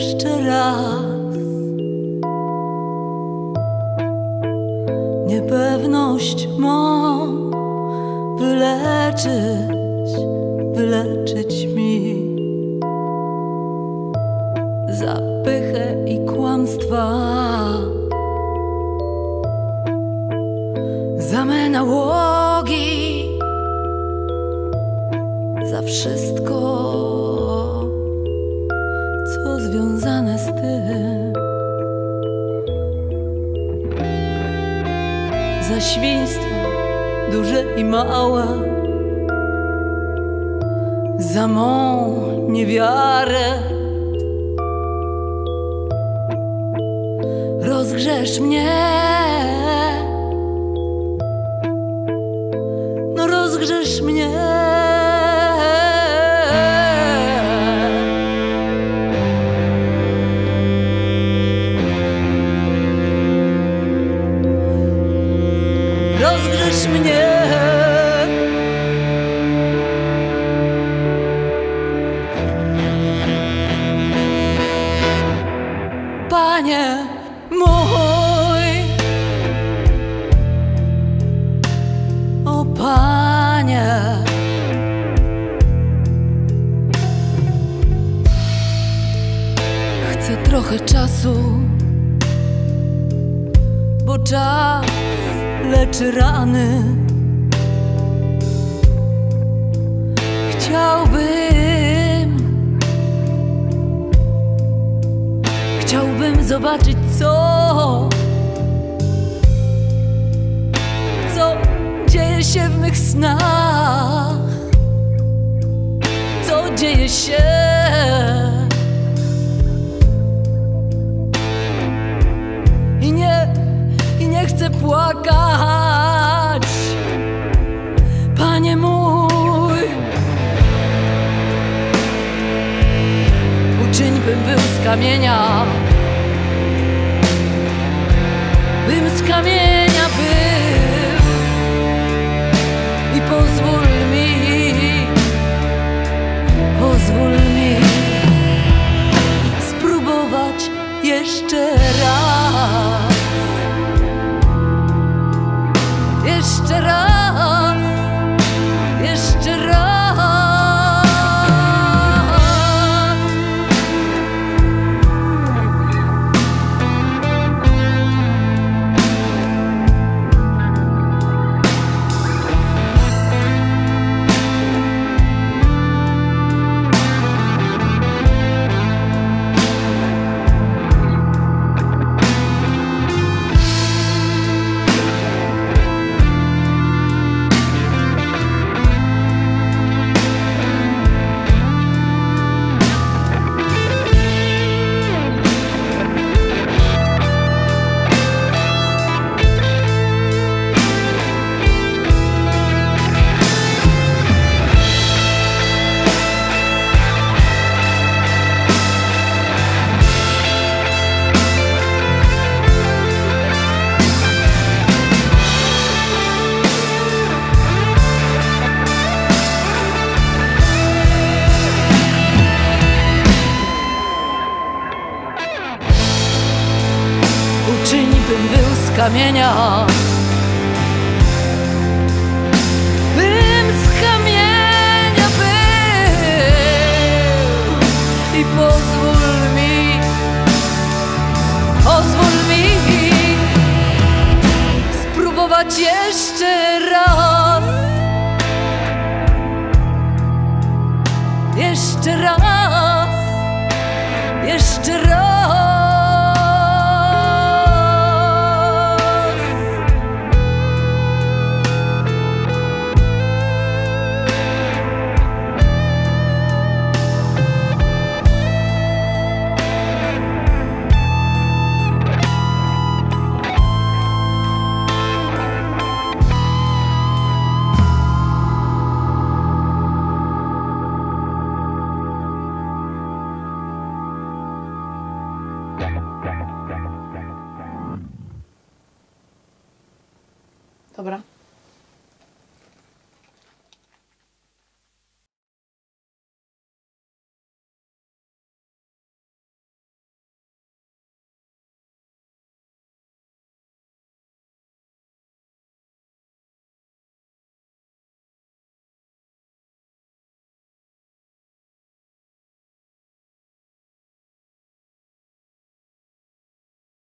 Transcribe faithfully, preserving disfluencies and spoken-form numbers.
jeszcze raz. Niepewność mą wyleczyć, wyleczyć mi zapychę i kłamstwa, za me nałogi, za wszystko, co związane z tym, za świństwa duże i małe, za mą niewiarę. Rozgrzesz mnie, no rozgrzesz mnie. Rozgrzesz mnie. Panie mój, o Panie, chcę trochę czasu, bo czas leczy rany. Chciałbym, chciałbym zobaczyć, co, co dzieje się w mych snach, co dzieje się. I nie, i nie chcę płakać, Panie mój. Uczyń, bym był z kamienia, bym z kamienia był, i pozwól mi, pozwól mi spróbować jeszcze raz, jeszcze raz, jeszcze raz. Uczyń, bym był z kamienia, bym z kamienia był, i pozwól mi, pozwól mi spróbować jeszcze raz, jeszcze raz, jeszcze raz. Dobra.